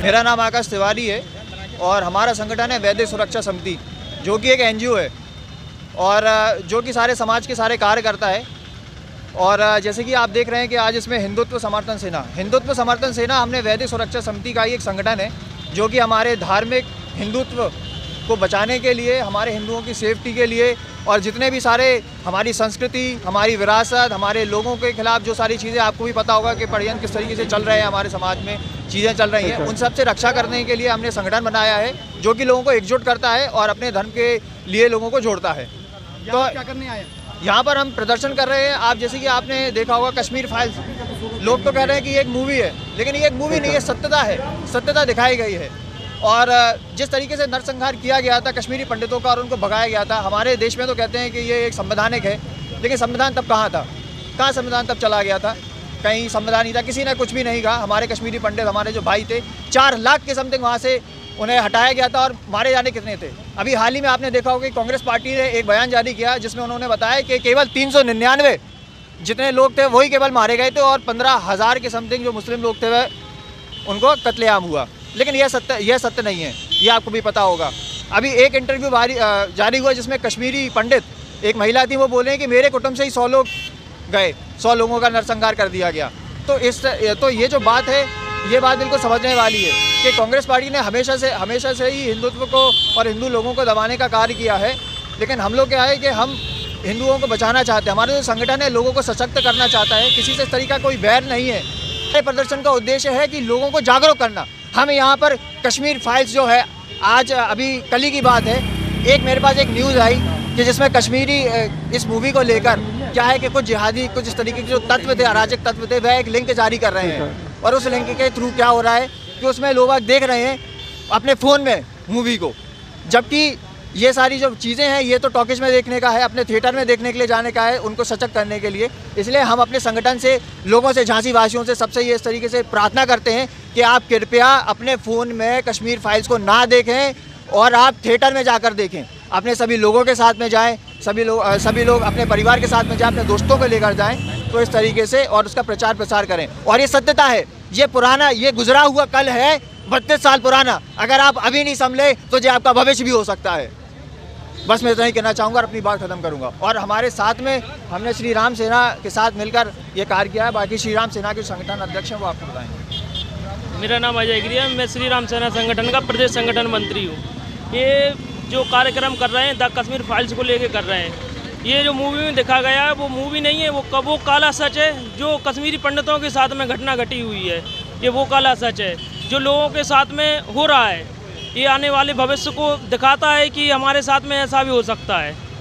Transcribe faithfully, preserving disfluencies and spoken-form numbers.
मेरा नाम आकाश तिवारी है और हमारा संगठन है वैदिक सुरक्षा समिति, जो कि एक एनजीओ है और जो कि सारे समाज के सारे कार्य करता है। और जैसे कि आप देख रहे हैं कि आज इसमें हिंदुत्व समर्थन सेना हिंदुत्व समर्थन सेना हमने वैदिक सुरक्षा समिति का ही एक संगठन है, जो कि हमारे धार्मिक हिंदुत्व को बचाने के लिए, हमारे हिंदुओं की सेफ्टी के लिए और जितने भी सारे हमारी संस्कृति, हमारी विरासत, हमारे लोगों के खिलाफ जो सारी चीज़ें आपको भी पता होगा कि षड्यंत्र किस तरीके से चल रहे हैं, हमारे समाज में चीज़ें चल रही हैं, उन सब से रक्षा करने के लिए हमने संगठन बनाया है, जो कि लोगों को एकजुट करता है और अपने धर्म के लिए लोगों को जोड़ता है। तो क्या करने आए? यहाँ पर हम प्रदर्शन कर रहे हैं। आप जैसे कि आपने देखा होगा कश्मीर फाइल्स, लोग तो कह रहे हैं कि ये एक मूवी है, लेकिन ये एक मूवी नहीं है, सत्यता है, सत्यता दिखाई गई है। और जिस तरीके से नरसंहार किया गया था कश्मीरी पंडितों का और उनको भगाया गया था, हमारे देश में तो कहते हैं कि ये एक संवैधानिक है, लेकिन संविधान तब कहाँ था? कहाँ संविधान तब चला गया था? कहीं संविधान नहीं था, किसी ने कुछ भी नहीं कहा। हमारे कश्मीरी पंडित, हमारे जो भाई थे, चार लाख के समथिंग वहाँ से उन्हें हटाया गया था और मारे जाने कितने थे? अभी हाल ही में आपने देखा होगा कि कांग्रेस पार्टी ने एक बयान जारी किया जिसमें उन्होंने बताया कि केवल तीन सौ निन्यानवे जितने लोग थे वही केवल मारे गए थे और पंद्रह हज़ार के समथिंग जो मुस्लिम लोग थे वह उनको कत्लेआम हुआ। लेकिन यह सत्य यह सत्य नहीं है, ये आपको भी पता होगा। अभी एक इंटरव्यू जारी हुआ जिसमें कश्मीरी पंडित, एक महिला थी, वो बोले कि मेरे कुटुंब से ही सौ लोग गए, सौ लोगों का नरसंहार कर दिया गया। तो इस तो ये जो बात है, ये बात बिल्कुल समझने वाली है कि कांग्रेस पार्टी ने हमेशा से हमेशा से ही हिंदुत्व को और हिंदू लोगों को दबाने का कार्य किया है। लेकिन हम लोग क्या है कि हम हिंदुओं को बचाना चाहते हैं, हमारा जो संगठन है लोगों को सशक्त करना चाहता है, किसी से इस तरीका कोई बैर नहीं है। हमारे प्रदर्शन का उद्देश्य है कि लोगों को जागरूक करना। हम यहाँ पर कश्मीर फाइल्स जो है, आज अभी कल ही की बात है, एक मेरे पास एक न्यूज़ आई कि जिसमें कश्मीरी इस मूवी को लेकर क्या है कि कुछ जिहादी, कुछ इस तरीके के जो तत्व थे, अराजक तत्व थे, वह एक लिंक जारी कर रहे हैं। और उस लिंक के थ्रू क्या हो रहा है कि उसमें लोग देख रहे हैं अपने फ़ोन में मूवी को, जबकि ये सारी जो चीज़ें हैं ये तो टॉकीज में देखने का है, अपने थिएटर में देखने के लिए जाने का है, उनको सशक्त करने के लिए। इसलिए हम अपने संगठन से, लोगों से, झांसी वासियों से सबसे ये इस तरीके से प्रार्थना करते हैं कि आप कृपया अपने फ़ोन में कश्मीर फाइल्स को ना देखें और आप थिएटर में जाकर देखें। अपने सभी लोगों के साथ में जाएं, सभी लोग सभी लोग अपने परिवार के साथ में जाएं, अपने दोस्तों को लेकर जाएं, तो इस तरीके से और उसका प्रचार प्रसार करें। और ये सत्यता है, ये पुराना, ये गुजरा हुआ कल है, बत्तीस साल पुराना। अगर आप अभी नहीं संभले तो ये आपका भविष्य भी हो सकता है। बस मैं इतना ही कहना चाहूँगा और अपनी बात खत्म करूँगा। और हमारे साथ में हमने श्री राम सेना के साथ मिलकर ये कार्य किया है। बाकी श्री राम सेना के संगठन अध्यक्ष हैं, वो आपको बताएंगे। मेरा नाम अजय गिरी है, मैं श्री राम सेना संगठन का प्रदेश संगठन मंत्री हूँ। ये जो कार्यक्रम कर रहे हैं द कश्मीर फाइल्स को लेके कर रहे हैं, ये जो मूवी में दिखा गया है वो मूवी नहीं है, वो वो काला सच है जो कश्मीरी पंडितों के साथ में घटना घटी हुई है। ये वो काला सच है जो लोगों के साथ में हो रहा है। ये आने वाले भविष्य को दिखाता है कि हमारे साथ में ऐसा भी हो सकता है।